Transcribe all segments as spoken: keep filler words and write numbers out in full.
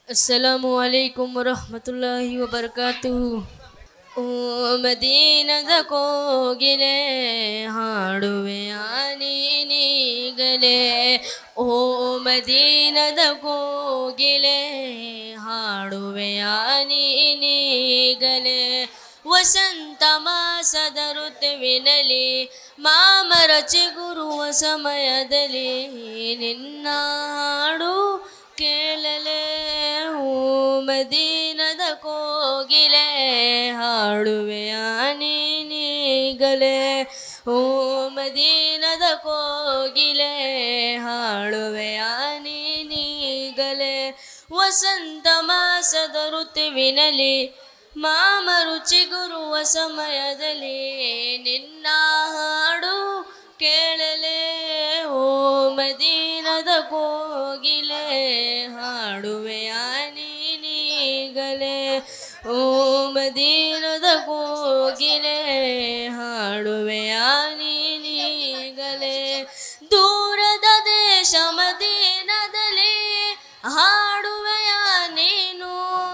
अस्सलामु अलैकुम वरहमतुल्लाहि वबरकातुहू। ओ ಮದೀನದ ಕೋಗಿಲೆ ಹಾಡುವೆ ನೀನಿಗಲೇ, ಓ ಮದೀನದ ಕೋಗಿಲೆ ಹಾಡುವೆ ನೀನಿಗಲೇ. ವಸಂತ ಮಾಸದ ಋತುವಿನಲ್ಲಿ ಮಾಮರ ಚಿಗುರುವ ಸಮಯದಲ್ಲಿ ನಿನ್ನ ಹಾಡು ಕೇಳಲೇ, ಓ ಮದೀನದ ಕೋಗಿಲೆ ಹಾಡುವೆ ನೀನಿಗಲೇ, ಓ ಮದೀನದ ಕೋಗಿಲೆ ಹಾಡುವೆ ನೀನಿಗಲೇ. ವಸಂತ ಮಾಸದ ಋತುವಿನಲ್ಲಿ ಮಾಮರು ಚಿಗುರುವ ಸಮಯದಲ್ಲಿ ನಿನ್ನ ಹಾಡು ಕೇಳಲೇ, ಓ ಮದೀನದ ಕೋಗಿಲೆ ಹಾಡುವೆ ನೀನಿಗಲೇ, ಓ ಮದೀನದ ಕೋಗಿಲೆ ಹಾಡುವೆ ನೀನಿಗಲೇ. ದೂರದ ದೇಶ ಮದೀನದಲ್ಲಿ ಹಾಡುವೆಯ ನೀನು,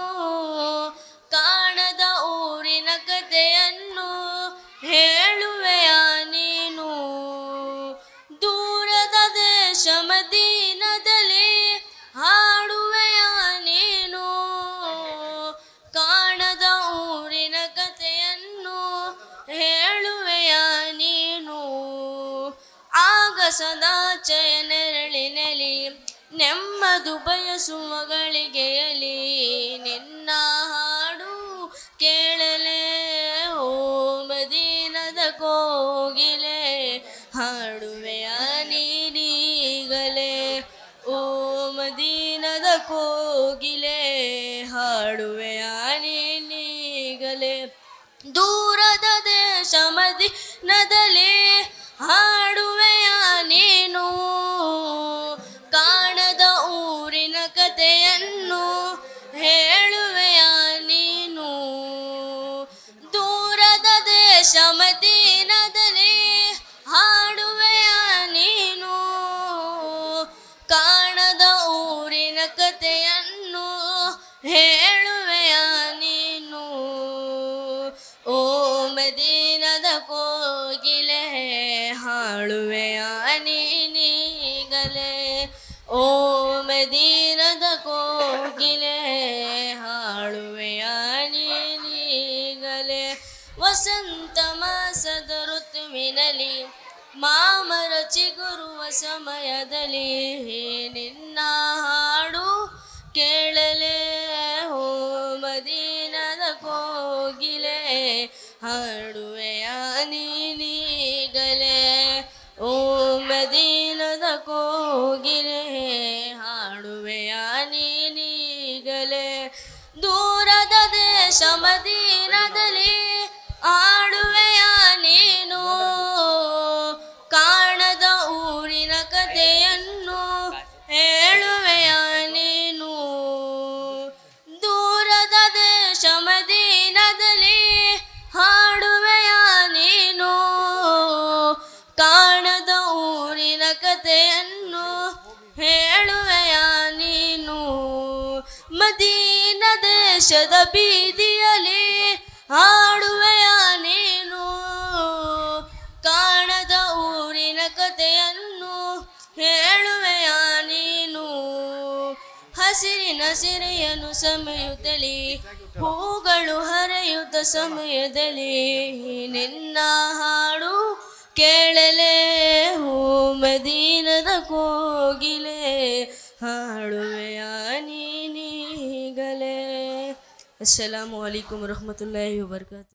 ಕಾಣದ ಊರಿನ ಕಥೆಯನ್ನು ಹೇಳುವೆಯ ನೀನು. ದೂರದ ದೇಶ ಮದೀನದಲ್ಲಿ ಹಾಡುವೆಯ ನೀನು, ಕಾಣದ ಊರಿನ ಕಥೆಯನ್ನು ಹೇಳುವೆಯ ನೀನು. ಆಗ ಸದಾಚಯ ನೆರಳಿನಲ್ಲಿ ನೆಮ್ಮದು ಬಯಸುವ ಗಳಿಗೆಯಲ್ಲಿ ನಿನ್ನ ಹಾಡು ಕೇಳಲೇ, ಓ ಮದೀನದ ಕೋಗಿಲೆ ಹಾಡುವೆಯ ನೀನಿಗಲೇ, ಓ ಮದೀನದ ಕೋಗಿಲೆ ಹಾಡುವೆಯ ನೀನಿಗಲೇ. ದೂರದ ದೇಶ ಮದೀನದಲ್ಲಿ ಹಾಡುವೆಯ ನೀನು, ಕಾಣದ ಊರಿನ ಕಥೆಯನ್ನು ಹೇಳುವೆಯ ನೀನು. ದೂರದ ದೇಶ ಮದೀನದಲ್ಲಿ ಹಾಡುವೆಯ ನೀನು, ಕಾಣದ ಊರಿನ ಕಥೆಯನ್ನು ಹೇಳುವೆಯ ನೀನು. ಓ ಮದೀನದ ಕೋಗಿಲೆ ಹಾಡುವೆಯ ನೀನಿಗಲೇ, ಓ ಮದೀನದ ಕೋಗಿಲೆ ಹಾಡುವೆಯ ನೀನಿಗಲೇ. ವಸಂತ ಮಾಸದ ಋತುವಿನಲ್ಲಿ ಮಾಮರ ಚಿಗುರುವ ಸಮಯದಲ್ಲಿ ನಿನ್ನ ಹಾಡು ಕೇಳಲೇ, ಓ ಮದೀನದ ಕೋಗಿಲೆ ಹಾಡುವೆಯ ನೀನಿಗಲೇ, ಓ ಮದೀನದ ಕೋಗಿಲೆ ಹಾಡುವೆಯ ನೀನಿಗಲೇ. ದೂರದ ದೇಶ ಮದೀನದಲ್ಲಿ ಹಾಡುವೆಯ ನೀನು, ಕಾಣದ ಊರಿನ ಕಥೆಯನ್ನು ಹೇಳುವೆಯ ನೀನು. ದೂರದ ದೇಶ ಮದೀನದಲ್ಲಿ ಹಾಡುವೆಯ ನೀನು, ಕಾಣದ ಊರಿನ ಕಥೆಯನ್ನು ಹೇಳುವೆಯ ನೀನು. ಮದೀನ ದೇಶದ ಬೀದಿಯಲ್ಲಿ ಹಾಡುವೆಯ ನೀನು, ಕಾಣದ ಊರಿನ ಕಥೆಯನ್ನು ಹೇಳುವೆಯ ನೀನು. ಹಸಿರಿನ ಸಿರೆಯನ್ನು ಸಮಯದಲ್ಲಿ ಹೂಗಳು ಹರಿಯುತ್ತ ಸಮಯದಲ್ಲಿ ನಿನ್ನ ಹಾಡು ಕೇಳಲೇ, ಓ ಮದೀನದ ಕೋಗಿಲೆ ಹಾಡುವೆಯ ನೀನಿಗಲೇ. अस्सलामु अलैकुम वरहमतुल्लाहि वबरकातुहू।